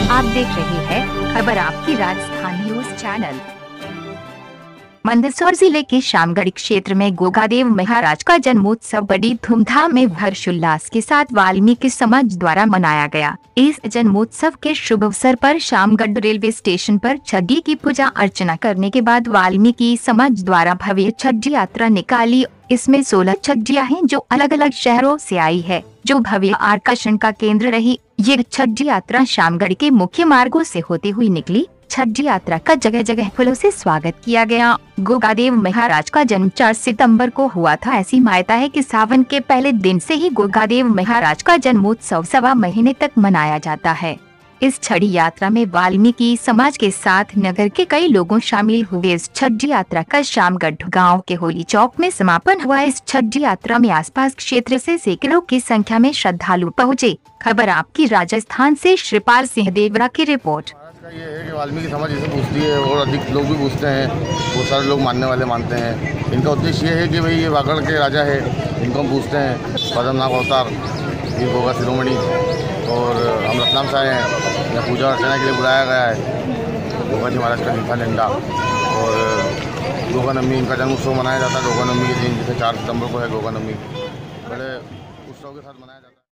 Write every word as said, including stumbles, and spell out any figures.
आप देख रहे हैं खबर आपकी राजस्थान न्यूज चैनल। मंदसौर जिले के शामगढ़ क्षेत्र में गोगादेव महाराज का जन्मोत्सव बड़ी धूमधाम में हर्षोल्लास के साथ वाल्मीकि समाज द्वारा मनाया गया। इस जन्मोत्सव के शुभ अवसर पर शामगढ़ रेलवे स्टेशन पर छठी की पूजा अर्चना करने के बाद वाल्मीकि समाज द्वारा भव्य छठी यात्रा निकाली। इसमें सोलह छठियां हैं जो अलग अलग शहरों से आई है, जो भव्य आकर्षण का केंद्र रही। ये छठी यात्रा शामगढ़ के मुख्य मार्गों से होती हुई निकली। छठी यात्रा का जगह जगह फूलों से स्वागत किया गया। गोगादेव महाराज का जन्म चार सितंबर को हुआ था। ऐसी मान्यता है कि सावन के पहले दिन से ही गोगादेव महाराज का जन्मोत्सव सवा महीने तक मनाया जाता है। इस छठी यात्रा में वाल्मीकि समाज के साथ नगर के कई लोगों शामिल हुए। इस छठी यात्रा का शामगढ़ गांव के होली चौक में समापन हुआ। इस छठी यात्रा में आसपास क्षेत्र से सैकड़ों की संख्या में श्रद्धालु पहुंचे। खबर आपकी राजस्थान से श्रीपाल सिंह देवरा की रिपोर्ट। ये है कि वाल्मीकि समाज जैसे पूछती है और अधिक लोग भी पूछते हैं, बहुत सारे लोग मानने वाले मानते हैं। इनका उद्देश्य ये है कि भाई ये वागड़ के राजा है, इनको हम पूछते हैं पद्मनाभ अवतार, ये गोगा शिरोमणि, और हम रतलाम से आए हैं। यहाँ पूजा अर्चना के लिए बुलाया गया है। गोगा जी महाराज का लीफा झंडा और गोगा नवमी इनका जन्म उत्सव मनाया जाता है। गोगा नवमी के दिन जैसे चार सितम्बर को है गोगा नवमी, बड़े उत्सव के साथ मनाया जाता है।